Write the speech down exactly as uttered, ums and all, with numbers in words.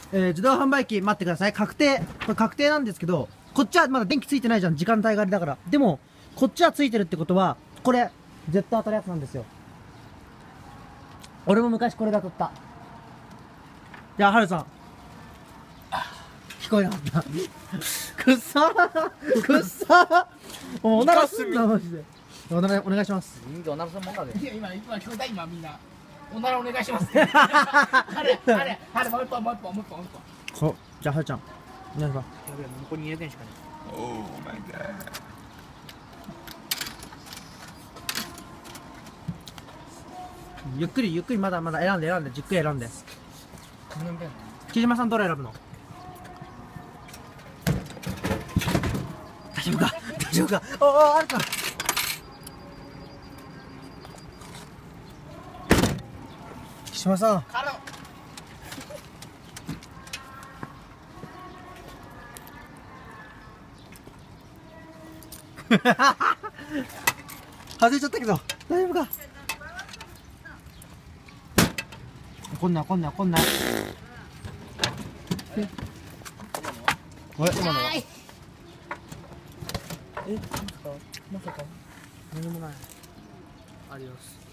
えー、自動販売機待ってください。確定。これ確定なんですけど、こっちはまだ電気ついてないじゃん。時間帯があれだから。でも、こっちはついてるってことは、これ、絶対当たるやつなんですよ。俺も昔これが当たった。じゃあ、はるさん。聞こえなかった。くっさーくっさーもうおならすんな、マジで。おなら、お願いします。 人間おならするもんだで。 いや、今、今聞こえた、今みんな。おならお願いします。あれ、あれ、あれ、もう一本、もう一本、もう一本、もう一本。 こじゃあ、はるちゃん。お願いします。 やべえ、残りに入れてんしかねゆっくりゆっくりまだまだ選んで選んでじっくり選んで。 何年目なの？ 木島さんどれ選ぶの？大丈夫か大丈夫かおおあるか。木島さんから外れちゃったけど大丈夫か。こんなこんなこんなえこれ今のはえまさかまさか何もない。アディオス。